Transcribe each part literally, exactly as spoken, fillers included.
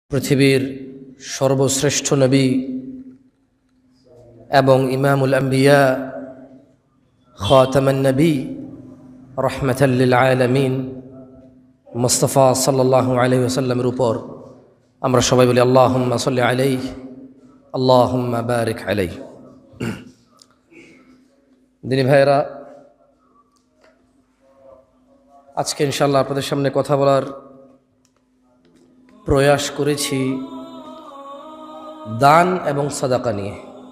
পৃথিবীর সর্বশ্রেষ্ঠ নবী এবং ইমামুল আম্বিয়া খাতামান নবী রাহমাতাল লিল আলামিন মুস্তাফা সাল্লাল্লাহু আলাইহি ওয়াসাল্লামের উপর আমরা সবাই বলি আল্লাহুম্মা সাল্লি আলাইহি আল্লাহুম্মা বারিক আলাইহি। দিনী ভাইরা, আজকে ইনশাআল্লাহ আপনাদের সামনে কথা বলার প্রয়াস করেছি দান এবং সাদাকা নিয়ে।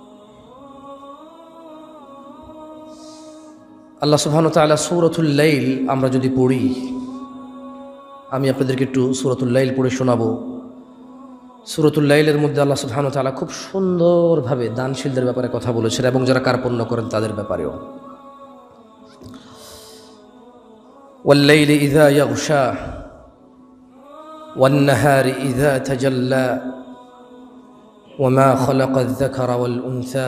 আল্লাহ সুবহানাহু ওয়া তাআলা সূরাতুল লাইল আমরা যদি পড়ি, আমি আপনাদেরকে একটু সূরাতুল লাইল পড়ে শোনাবো। সূরাতুল লাইলের মধ্যে আল্লাহ সুবহানাহু ওয়া তাআলা খুব সুন্দরভাবে দানশীলদের ব্যাপারে কথা বলেছেন এবং যারা কার্পণ্য করেন তাদের ব্যাপারেও। ওয়াল লাইলি ইযা ইয়াগশা والنهار إذا تجلى وما خلق الذكر والأنثى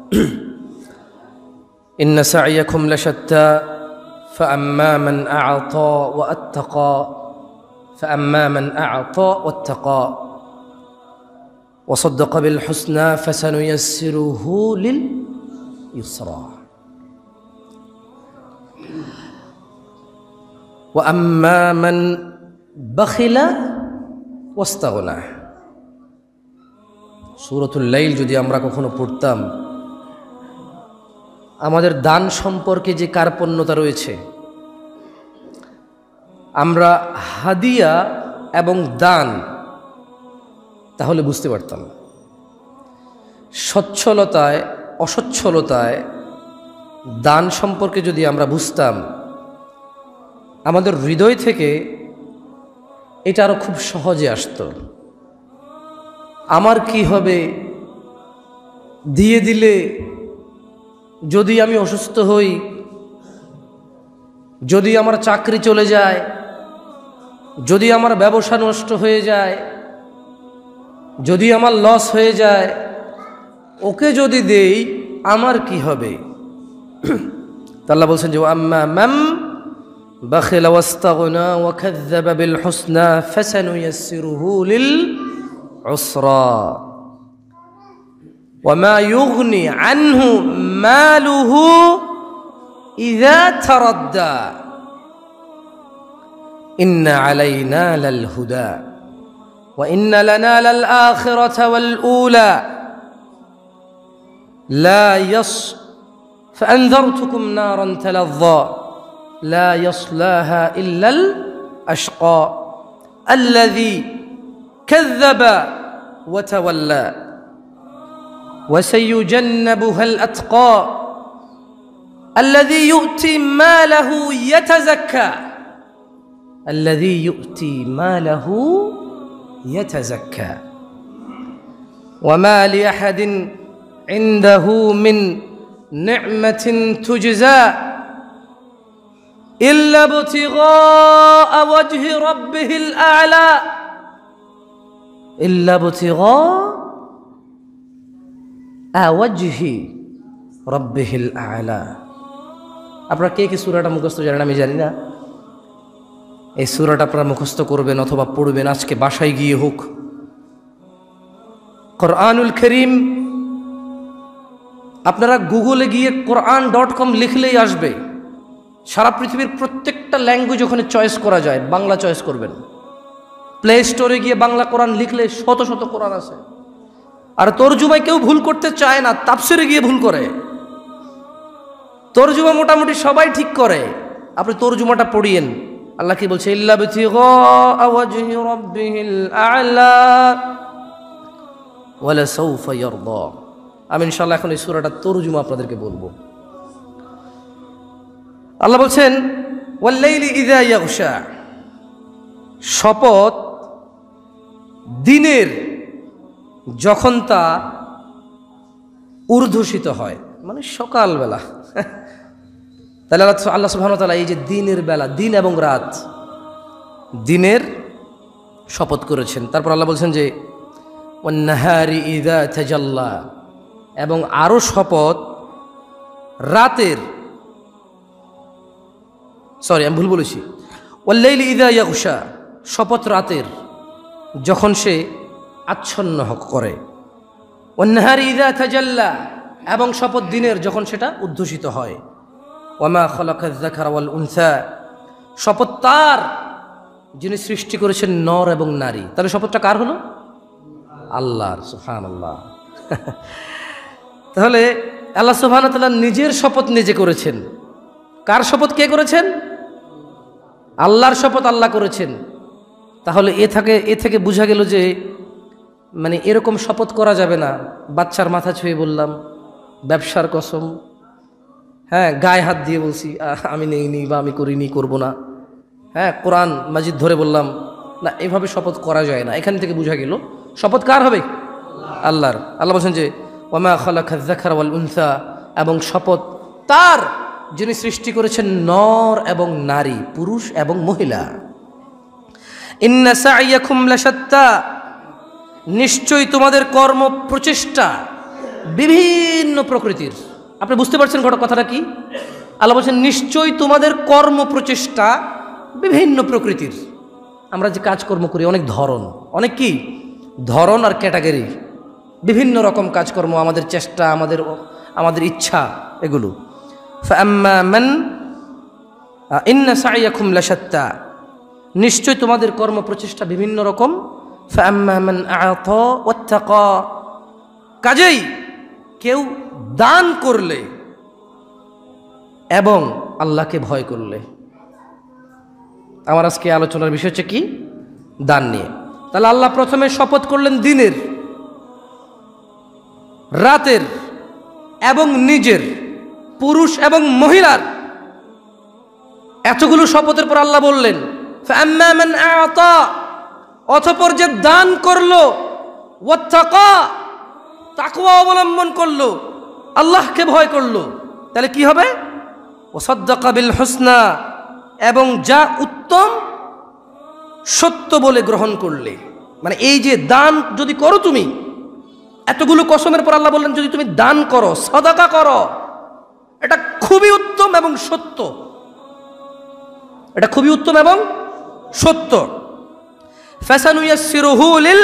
إن سعيكم لشتى فأما من أعطى وأتقى فأما من أعطى واتقى وصدق بالحسنى فسنيسره لليسرى وأما من بخل ওয়াস্তাগনা। সূরাতুল লাইল যদি আমরা কখনো পড়তাম, আমাদের দান সম্পর্কে যে কার্পণ্যতা রয়েছে, আমরা হাদিয়া এবং দান তাহলে বুঝতে পারতাম। সচ্ছলতায় অসচ্ছলতায় দান সম্পর্কে যদি আমরা বুঝতাম, আমাদের হৃদয় থেকে এটা আরো খুব সহজে আসতো। আমার কি হবে দিয়ে দিলে, যদি আমি অসুস্থ হই, যদি আমার চাকরি চলে যায়, যদি আমার ব্যবসা নষ্ট হয়ে যায়, যদি আমার লস হয়ে যায়, ওকে যদি দেই আমার কি হবে? আল্লাহ বলছেন যে আম্মা মাম بخل واستغنى وكذب بالحسنى فسنيسره للعسرى وما يغني عنه ماله إذا تردى إن علينا للهدى وإن لنا للآخرة والأولى لا يص فأنذرتكم نارا تلظى لا يصلاها إلا الأشقى الذي كذب وتولى وسيجنبها الأتقى الذي يؤتي ماله يتزكى الذي يؤتي ماله يتزكى وما لأحد عنده من نعمة تجزى إلا ابتغاء وجه ربه الأعلى إلا ابتغاء وجه ربه الأعلى। আপনারা কে কি সূরাটা মুখস্থ জানেন? আমি জানি না। এই সূরাটা আপনারা মুখস্থ করবেন অথবা পড়বেন আজকে বাসায় গিয়ে হোক। কোরআনুল কারীম আপনারা গুগলে গিয়ে কোরআন ডট কম লিখলেই আসবে। সারা পৃথিবীর প্রত্যেকটা ল্যাঙ্গুয়েজ ওখানে চয়েস করা যায়, বাংলা চয়েস করবেন। প্লে স্টোরে গিয়ে বাংলা কোরআন লিখলে শত শত কোরআন আছে। আর তরজুমায় কেউ ভুল করতে চায় না, তাফসিরে গিয়ে ভুল করে। তরজুমা মোটামুটি সবাই ঠিক করে, আপনি তরজুমাটা পড়িয়েন। আল্লাহ কি বলছে? ইল্লা বিতিগা ওয়াজহি রাব্বিহিল আ'লা ওয়ালা সাউফা ইয়ারদা। আমি ইনশাআল্লাহ এখন এই সূরাটা তরজুমা আপনাদেরকে বলবো। আল্লাহ বলছেন ওয়াল লাইলি ইযা ইয়াগশা, শপথ দিনের যখন তা ঊর্ধ্বসিত হয়, মানে সকালবেলা। তাহলে আল্লাহ সুবহানাহু ওয়া তাআলা এই যে দিনের বেলা, দিন এবং রাত, দিনের শপথ করেছেন। তারপর আল্লাহ বলছেন যে ওয়ান নাহারি ইযা তাজাল্লা, এবং আরো শপথ রাতের, সরি আমি ভুল বলেছি, ওয়াল লাইলি ইযা ইয়াগশা, শপথ রাতের যখন সে আচ্ছন্ন করে, ওয়ান্নাহারি ইযা তাজাল্লা, এবং শপথ দিনের যখন সেটা উদ্ঘোষিত হয়, ওয়ামা খালাকায যাকারা ওয়াল উনসা, শপথ তার যিনি সৃষ্টি করেছেন নর এবং নারী। তাহলে শপথটা কার হলো? আল্লাহর। সুবহানাল্লাহ। তাহলে আল্লাহ সুবহানাহু ওয়া তাআলা নিজের শপথ নিজে করেছেন। কার শপথ কে করেছেন? আল্লাহর শপথ আল্লাহ করেছেন। তাহলে এ থেকে এ থেকে বোঝা গেল যে মানে এরকম শপথ করা যাবে না। বাচ্চার মাথা ছুঁয়ে বললাম, ব্যবসার কসম, হ্যাঁ গায়ে হাত দিয়ে বলছি আমি নেইনি বা আমি করিনি, করব না, হ্যাঁ কোরআন মাজিদ ধরে বললাম না, এভাবে শপথ করা যায় না। এখান থেকে বোঝা গেল শপথ কার হবে? আল্লাহর। আল্লাহ বলছেন যে ওয়ামা খালাকায যাকারা ওয়াল উনসা, এবং শপথ তার যিনি সৃষ্টি করেছেন নর এবং নারী, পুরুষ এবং মহিলা। ইন্না সা'য়াকুম লাশাত্তা, নিশ্চয়ই তোমাদের কর্ম প্রচেষ্টা বিভিন্ন প্রকৃতির। আপনি বুঝতে পারছেন ঘটক কথাটা কি? আল্লাহ বলছেন নিশ্চয়ই তোমাদের কর্ম প্রচেষ্টা বিভিন্ন প্রকৃতির। আমরা যে কাজকর্ম করি অনেক ধরন, অনেক কি ধরন আর ক্যাটাগরি, বিভিন্ন রকম কাজকর্ম, আমাদের চেষ্টা, আমাদের আমাদের ইচ্ছা, এগুলো। ফাআম্মা মান ইন্না সা'য়াকুম লাশাত্তা, নিশ্চয় তোমাদের কর্ম প্রচেষ্টা বিভিন্ন রকম। ফাআম্মা মান আ'তা ওয়াত্তাকা, কাজেই কেউ দান করলে এবং আল্লাহকে ভয় করলে। আমার আজকে আলোচনার বিষয় হচ্ছে কি? দান নিয়ে। তাহলে আল্লাহ প্রথমে শপথ করলেন দিনের, রাতের এবং নিজের, পুরুষ এবং মহিলার। এতগুলো শপথের পর আল্লাহ বললেন ফাআম্মা মান আ'তা, অতঃপর যে দান করলো, ওয়াত্তাকা, তাকওয়া অবলম্বন করলো, আল্লাহকে ভয় করলো, তাহলে কি হবে? ওয়াসাদ্দাকা বিল হুসনা, এবং যা উত্তম সত্য বলে গ্রহণ করলে। মানে এই যে দান যদি করো তুমি, এতগুলো কসমের পর আল্লাহ বললেন যদি তুমি দান করো, সাদাকা করো, এটা খুবই উত্তম এবং সত্য, এটা খুবই উত্তম এবং সত্য। ফাসানুয়াসসিরুহু লিল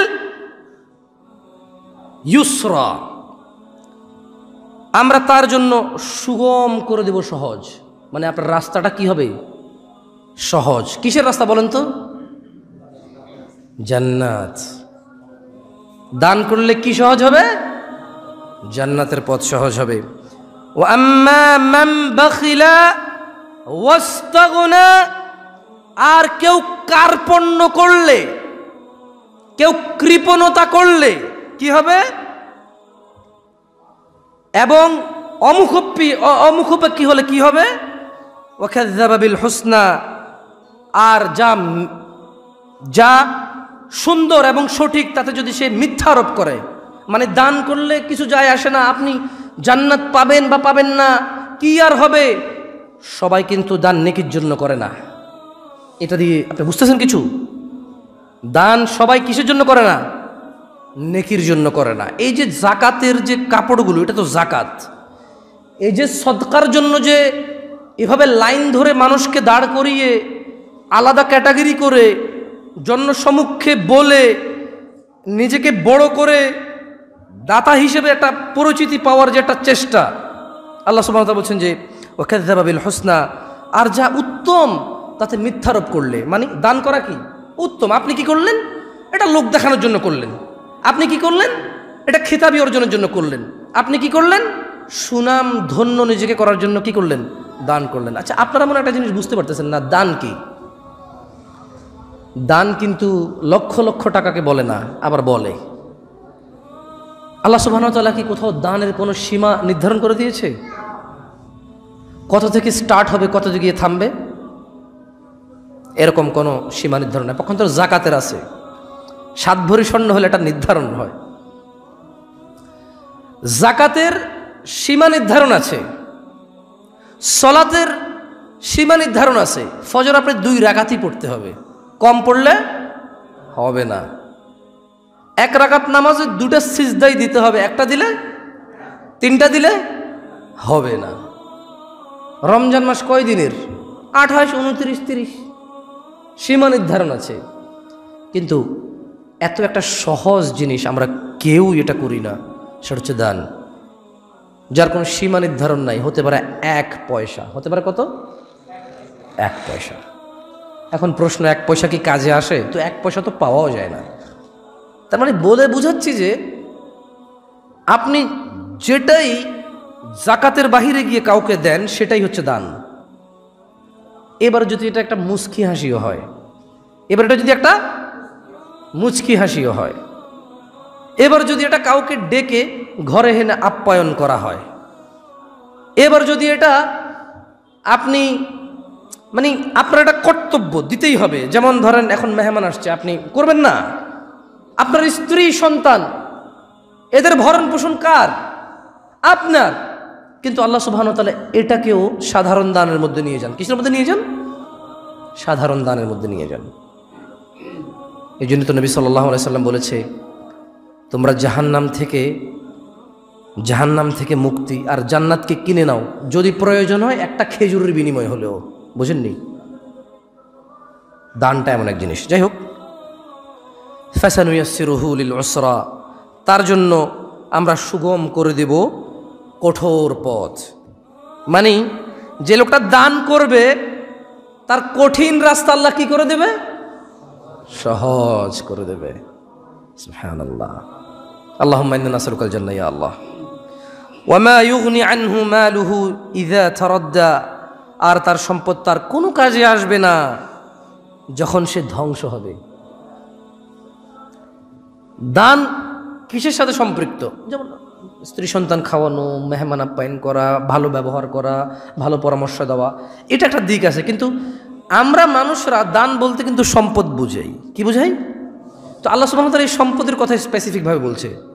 ইউসরা, আমরা তার জন্য সুগম করে দেব, সহজ। মানে আপনার রাস্তাটা কি হবে? সহজ। কিসের রাস্তা বলেন তো? জান্নাত। দান করলে কি সহজ হবে? জান্নাতের পথ সহজ হবে। ওয়া আম্মা মান বাখিলা ওয়াস্তাগনা, আর কেউ কার্পণ্য করলে, কেউ কৃপণতা করলে কি হবে? এবং অমুখপি অমুখপেক্ষী হলে কি হবে? ওয়াকাযযাবা বিল হুসনা, আর যা যা সুন্দর এবং সঠিক তাতে যদি সে মিথ্যা আরোপ করে। মানে দান করলে কিছু যায় আসে না, আপনি জান্নাত পাবেন বা পাবেন না, কি আর হবে। সবাই কিন্তু দান নেকির জন্য করে না। এটা দিয়ে আপনি বুঝতেছেন কিছু? দান সবাই কিসের জন্য করে না? নেকির জন্য করে না। এই যে জাকাতের যে কাপড়গুলো, এটা তো জাকাত। এই যে সদকার জন্য যে এভাবে লাইন ধরে মানুষকে দাঁড় করিয়ে আলাদা ক্যাটাগরি করে জনসমক্ষে বলে নিজেকে বড় করে দাতা হিসেবে একটা পরিচিতি পাওয়ার যে একটা চেষ্টা, আল্লাহ সুবহানাহু ওয়া তাআলা বলছেন যে ওয়াকাযযাবা বিল হুসনা, আর যা উত্তম তাতে মিথ্যারোপ করলে। মানে দান করা কি উত্তম, আপনি কি করলেন? এটা লোক দেখানোর জন্য করলেন। আপনি কি করলেন? এটা খিতাবি অর্জনের জন্য করলেন। আপনি কি করলেন? সুনাম ধন্য নিজেকে করার জন্য কি করলেন? দান করলেন। আচ্ছা, আপনারা মনে একটা জিনিস বুঝতে পারতেছেন না, দান কি? দান কিন্তু লক্ষ লক্ষ টাকাকে বলে না, আবার বলে। আল্লাহ সুবহানাহু ওয়া তাআলা কি কোথাও দানের কোনো সীমা নির্ধারণ করে দিয়েছে? কত থেকে স্টার্ট হবে, কত থেকে গিয়ে থামবে, এরকম কোনো সীমা নির্ধারণ নেই। পক্ষান্তর জাকাতের আছে, সাত ভরি স্বর্ণ হলে এটা নির্ধারণ হয়। জাকাতের সীমা নির্ধারণ আছে, সলাতের সীমা নির্ধারণ আছে। ফজর আপনি দুই রাকাতই পড়তে হবে, কম পড়লে হবে না। এক রাকাত নামাজে দুটা সিজদাই দিতে হবে, একটা দিলে তিনটা দিলে হবে না। রমজান মাস কয় দিনের? আঠাশ, উনত্রিশ, তিরিশ, সীমা নির্ধারণ আছে। কিন্তু এত একটা সহজ জিনিস আমরা কেউ এটা করি না, সেটা হচ্ছে দান, যার কোনো সীমা নির্ধারণ নাই। হতে পারে এক পয়সা, হতে পারে কত? এক পয়সা। এখন প্রশ্ন, এক পয়সা কি কাজে আসে? তো এক পয়সা তো পাওয়াও যায় না। তার মানে বলে বুঝাচ্ছি যে আপনি যেটাই জাকাতের বাহিরে গিয়ে কাউকে দেন সেটাই হচ্ছে দান। এবার যদি এটা একটা মুচকি হাসিও হয়, এবার এটা যদি একটা মুচকি হাসিও হয়, এবার যদি এটা কাউকে ডেকে ঘরে এনে আপ্যায়ন করা হয়, এবার যদি এটা আপনি মানে আপনার একটা কর্তব্য দিতেই হবে, যেমন ধরেন এখন মেহমান আসছে, আপনি করবেন না? আপনার স্ত্রী সন্তান এদের ভরণ পোষণ কার? আপনার। কিন্তু আল্লাহ সুবহানাহু ওয়া তাআলা এটাকেও সাধারণ দানের মধ্যে নিয়ে যান। কিসের মধ্যে নিয়ে যান? সাধারণ দানের মধ্যে নিয়ে যান। এই জন্য তো নবী সাল্লাল্লাহু আলাইহি সাল্লাম বলেছে, তোমরা জাহান্নাম থেকে জাহান্নাম থেকে মুক্তি আর জান্নাতকে কিনে নাও, যদি প্রয়োজন হয় একটা খেজুরের বিনিময় হলেও। বুঝেননি? দানটা এমন এক জিনিস। যাই হোক, ফাসানুয়াসসিরুহু লিল উসরা, তার জন্য আমরা সুগম করে দেব কঠোর পথ। মানে যে লোকটা দান করবে তার কঠিন রাস্তা আল্লাহ কি করে দেবে? সহজ করে দেবে। সুবহানাল্লাহ। আল্লাহুম্মা ইন্না নাসআলুকাল জান্নাহ ইয়া আল্লাহ। ওয়া মা ইউগনি আনহু মালুহু ইযা তারাদ্দা, আর তার সম্পদ তার কোনো কাজে আসবে না যখন সে ধ্বংস হবে। দান কিসের সাথে সম্পৃক্ত? যেমন স্ত্রী সন্তান খাওয়ানো, মেহমান আপ্যায়ন করা, ভালো ব্যবহার করা, ভালো পরামর্শ দেওয়া, এটা একটা দিক আছে। কিন্তু আমরা মানুষরা দান বলতে কিন্তু সম্পদ বুঝাই। কি বুঝাই? তো আল্লাহ সুবহানাহু ওয়া তাআলা এই সম্পদের কথা স্পেসিফিকভাবে বলছে।